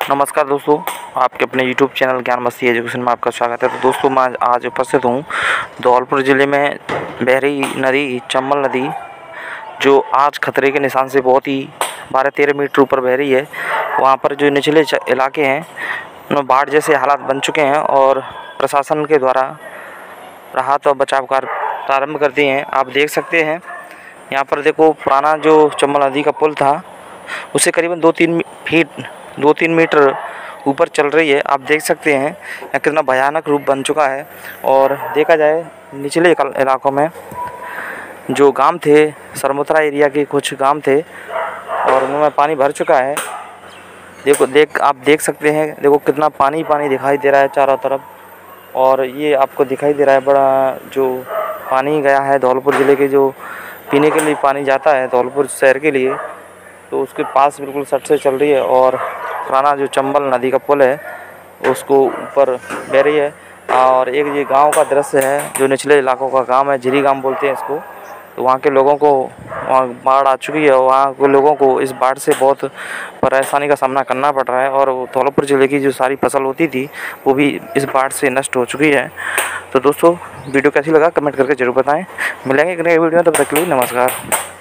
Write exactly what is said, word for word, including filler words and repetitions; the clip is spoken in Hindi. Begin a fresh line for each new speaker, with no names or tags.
नमस्कार दोस्तों, आपके अपने यूट्यूब चैनल ज्ञान मस्ती एजुकेशन में आपका स्वागत है। तो दोस्तों, मैं आज उपस्थित हूँ धौलपुर ज़िले में बह रही नदी चंबल नदी, जो आज खतरे के निशान से बहुत ही बारह तेरह मीटर ऊपर बह रही है। वहाँ पर जो निचले इलाके हैं उनमें बाढ़ जैसे हालात बन चुके हैं और प्रशासन के द्वारा राहत और बचाव कार्य प्रारंभ कर दिए हैं। आप देख सकते हैं यहाँ पर देखो, पुराना जो चंबल नदी का पुल था उससे करीबन दो तीन फीट दो तीन मीटर ऊपर चल रही है। आप देख सकते हैं यह कितना भयानक रूप बन चुका है। और देखा जाए निचले इलाकों में जो गांव थे, सरमुत्रा एरिया के कुछ गांव थे और उनमें पानी भर चुका है। देखो देख आप देख सकते हैं, देखो कितना पानी पानी दिखाई दे रहा है चारों तरफ। और ये आपको दिखाई दे रहा है बड़ा जो पानी गया है धौलपुर ज़िले के, जो पीने के लिए पानी जाता है धौलपुर शहर के लिए, तो उसके पास बिल्कुल सट से चल रही है। और पुराना जो चंबल नदी का पुल है उसको ऊपर बह रही है। और एक ये गांव का दृश्य है, जो निचले इलाकों का गांव है, झिरी गांव बोलते हैं इसको। तो वहाँ के लोगों को वहाँ बाढ़ आ चुकी है। वहाँ के लोगों को इस बाढ़ से बहुत परेशानी का सामना करना पड़ रहा है। और धौलपुर ज़िले की जो सारी फसल होती थी वो भी इस बाढ़ से नष्ट हो चुकी है। तो दोस्तों, वीडियो कैसी लगा कमेंट करके जरूर बताएं। मिलेंगे एक नए वीडियो में, तब तक के लिए नमस्कार।